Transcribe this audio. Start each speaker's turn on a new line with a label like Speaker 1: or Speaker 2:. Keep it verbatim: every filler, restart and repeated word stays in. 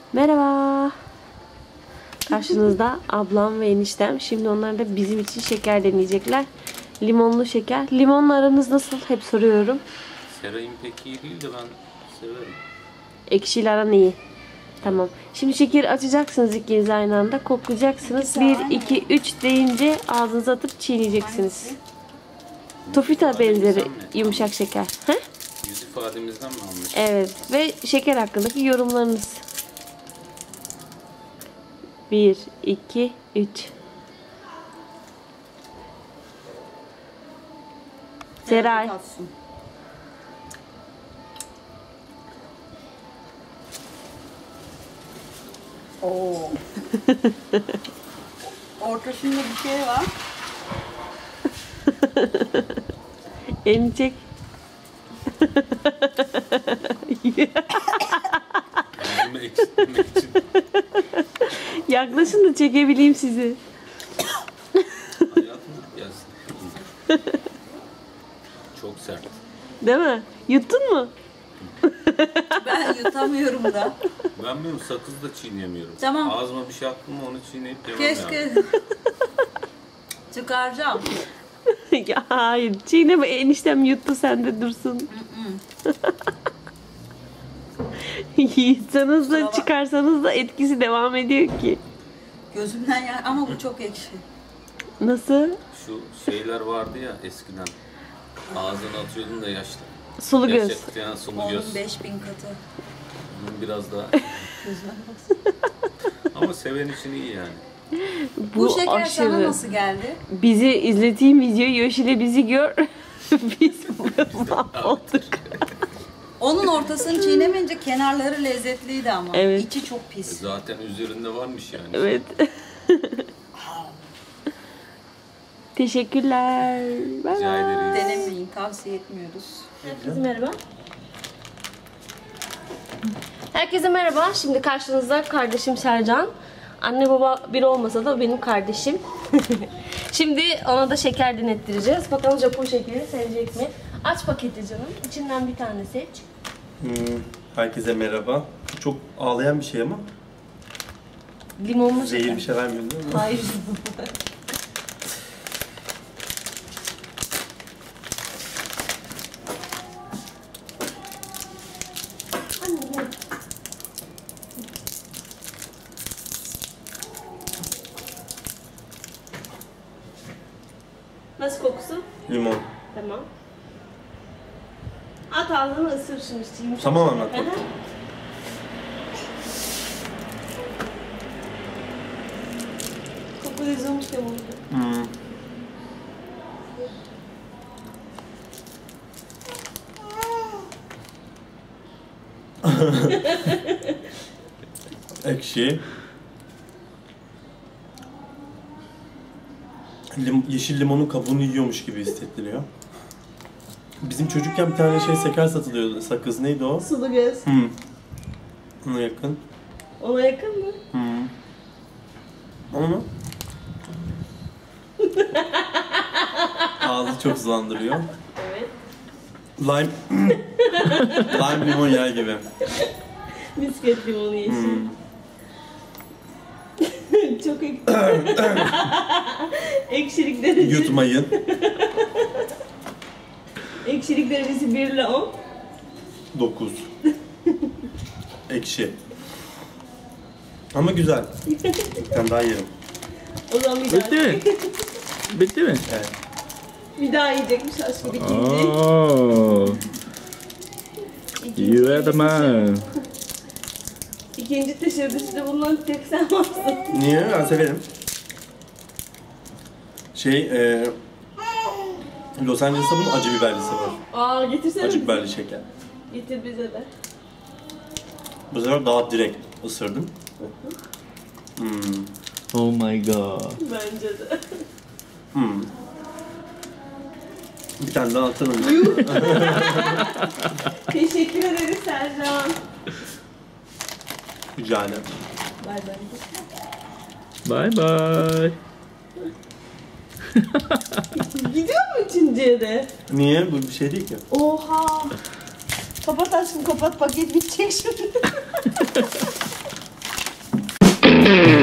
Speaker 1: Merhaba. Karşınızda ablam ve eniştem. Şimdi onlar da bizim için şeker deneyecekler. Limonlu şeker. Limonla aranız nasıl? Hep soruyorum.
Speaker 2: Seray'ın pek iyi değil de ben severim.
Speaker 1: Ekşiyle aran iyi. Tamam. Şimdi şekeri açacaksınız ikiniz aynı anda. Koklayacaksınız. bir, iki, üç deyince ağzınıza atıp çiğneyeceksiniz. Tofita benzeri yumuşak şeker. He?
Speaker 2: Yüz ifademizden mi almış?
Speaker 1: Evet. Ve şeker hakkındaki yorumlarınız. bir, iki, üç. Seray.
Speaker 3: Oo. Ortasında bir şey var.
Speaker 1: Elini çek.
Speaker 2: Yüzümü eksiltmek için.
Speaker 1: Yaklaşın da çekebileyim sizi.
Speaker 2: Hayatım gelsin. Çok sert.
Speaker 1: Değil mi? Yuttun mu?
Speaker 3: Ben yutamıyorum da.
Speaker 2: Ben benim sakız da çiğneyemiyorum.
Speaker 3: Tamam.
Speaker 2: Ağzıma bir şey attım mı onu çiğneyip yemem
Speaker 3: Keşke.
Speaker 2: yani.
Speaker 3: Çıkaracağım.
Speaker 1: Ya hayır. Çiğneme, eniştem yuttu, sen de dursun. Yiysanız da çıkarsanız da etkisi devam ediyor ki.
Speaker 3: Gözümden yer ama bu çok ekşi.
Speaker 1: Nasıl?
Speaker 2: Şu şeyler vardı ya eskiden. Ağzına atıyordun da yaşlı.
Speaker 1: Sulu göz.
Speaker 2: Yaşayan sulu
Speaker 3: Onun
Speaker 2: göz.
Speaker 3: beş bin katı.
Speaker 2: Bunun biraz daha. Ama seven için iyi yani.
Speaker 3: Bu,
Speaker 1: Bu
Speaker 3: şeker
Speaker 1: aşırı.
Speaker 3: sana nasıl geldi?
Speaker 1: Bizi izleteyim videoyu. Yoş ile bizi gör. Biz mahvolduk.
Speaker 3: Onun ortasını çiğnemeyince kenarları lezzetliydi ama.
Speaker 1: Evet.
Speaker 3: İçi çok pis.
Speaker 2: Zaten üzerinde varmış yani.
Speaker 1: Evet. Teşekkürler. Bye
Speaker 2: Rica
Speaker 1: bye.
Speaker 2: ederiz.
Speaker 3: Denemeyin, tavsiye etmiyoruz.
Speaker 1: Herkese merhaba. Herkese merhaba. Şimdi karşınızda kardeşim Sercan. Anne baba bir olmasa da benim kardeşim. Şimdi ona da şeker denettireceğiz. Bakalım Japon şekeri sevecek mi? Aç paketi canım. İçinden bir tane seç.
Speaker 4: Hmm, herkese merhaba. Çok ağlayan bir şey ama.
Speaker 1: Limonlu
Speaker 4: Zehir
Speaker 1: şeker.
Speaker 4: bir şey vermiyor değil mi?
Speaker 1: Hayır. Nasıl kokusu?
Speaker 4: Limon.
Speaker 1: Tamam. At ağzını ısır şimdi. Yumuşak.
Speaker 4: Tamam anlat.
Speaker 1: Hı hı. Koku yazılmış ya burada.
Speaker 4: Hmm. Ekşi. Lim yeşil limonun kabuğunu yiyormuş gibi hissettiriyor. Bizim çocukken bir tane şey şeker satılıyordu. Sakız neydi o?
Speaker 1: Sulu göz.
Speaker 4: Hmm. Ona yakın.
Speaker 1: Ona yakın mı?
Speaker 4: Hmm. Ama ağzı çok sulandırıyor.
Speaker 1: Evet.
Speaker 4: Lime Lime limon yağı gibi.
Speaker 1: Misket limonu yeşil.
Speaker 4: Hmm.
Speaker 1: Çok ekşi. Ekşilik derecesi.
Speaker 4: Yutmayın.
Speaker 1: Ekşilik derecesi bir ile on.
Speaker 4: dokuz. Ekşi. Ama güzel. Bir tane daha yerim.
Speaker 1: O zaman bir daha.
Speaker 5: Bitti mi? Bitti mi?
Speaker 4: Evet.
Speaker 1: Bir daha yiyecekmiş aşkım ikinci.
Speaker 5: Oh,
Speaker 1: İkinci
Speaker 5: you are the man.
Speaker 1: İkinci teşebbüste bulunan tek sen varsın.
Speaker 4: Niye? Ben severim. Şey, e, Los Angeles'ta bunun acı biberlisi var.
Speaker 1: Aa getirsene
Speaker 4: Acı
Speaker 1: bize.
Speaker 4: biberli şeker.
Speaker 1: Getir bize de.
Speaker 4: Bu sefer daha direkt ısırdım. Hmm.
Speaker 5: Oh my god.
Speaker 1: Bence de.
Speaker 4: Hmm. Bir tane daha atalım.
Speaker 1: Teşekkür ederiz Sercan.
Speaker 4: Rica ederim.
Speaker 1: Bay bay.
Speaker 5: Bye bye.
Speaker 1: Gidiyor mu üçüncüye de?
Speaker 4: Niye? Bu bir şey değil ki.
Speaker 1: Oha. Kapat aşkım kapat, paket bitecek şimdi. Bye.